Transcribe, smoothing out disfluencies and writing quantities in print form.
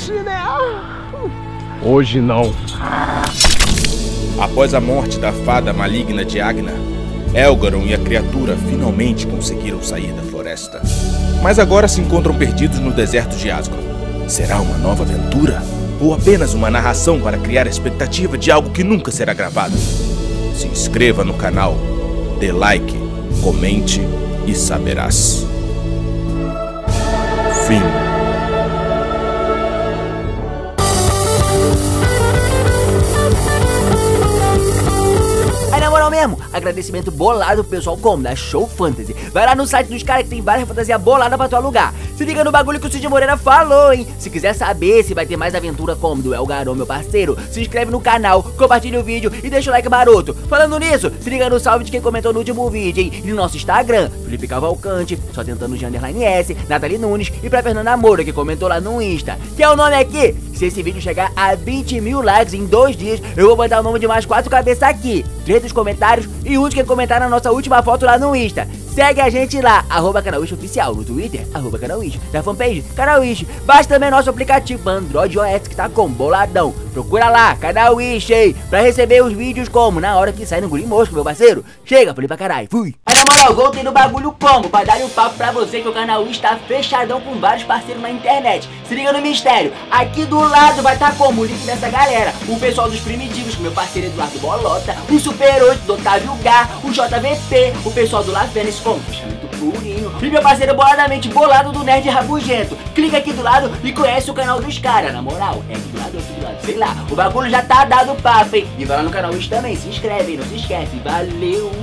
hoje, né? Hoje não. Após a morte da fada maligna de Agna, Elgaron e a criatura finalmente conseguiram sair da floresta. Mas agora se encontram perdidos no deserto de Asgore. Será uma nova aventura? Ou apenas uma narração para criar a expectativa de algo que nunca será gravado? Se inscreva no canal, dê like, comente e saberás. Fim. Na moral mesmo, agradecimento bolado pro pessoal como da Show Fantasy. Vai lá no site dos caras que tem várias fantasias boladas pra tu alugar. Se liga no bagulho que o Cid Moreira falou, hein? Se quiser saber se vai ter mais aventura como do Elgaron, meu parceiro, se inscreve no canal, compartilha o vídeo e deixa o like maroto. Falando nisso, se liga no salve de quem comentou no último vídeo, hein? E no nosso Instagram, Felipe Cavalcante, só tentando de _S, Nathalie Nunes e pra Fernanda Moura, que comentou lá no Insta. Que é o nome aqui? Se esse vídeo chegar a 20 mil likes em 2 dias, eu vou botar o nome de mais 4 cabeças aqui. 3 dos comentários e um de quem comentar na nossa última foto lá no Insta. Segue a gente lá, @canalwish oficial, no Twitter, @canalwish, na fanpage, canalwish. Baixa também nosso aplicativo Android OS que tá com boladão. Procura lá, canalwish, hein, pra receber os vídeos como na hora que sai no Guri Mosco, meu parceiro. Chega, falei pra caralho, fui. Aí na moral, voltei no bagulho como, pra dar um papo pra você que o canalwish tá fechadão com vários parceiros na internet. Se liga no mistério, aqui do lado vai tá como o link dessa galera. O pessoal dos primitivos, com meu parceiro Eduardo Bolota, o Super 8 do Otávio Gá, o JVP, o pessoal do La Fênix com fechamento purinho e meu parceiro boladamente bolado do Nerd Rabugento. Clica aqui do lado e conhece o canal dos caras. Na moral, é aqui do lado ou aqui do lado, sei lá. O bagulho já tá dado papo, hein? E vai lá no canal Wish também, se inscreve, não se esquece. Valeu!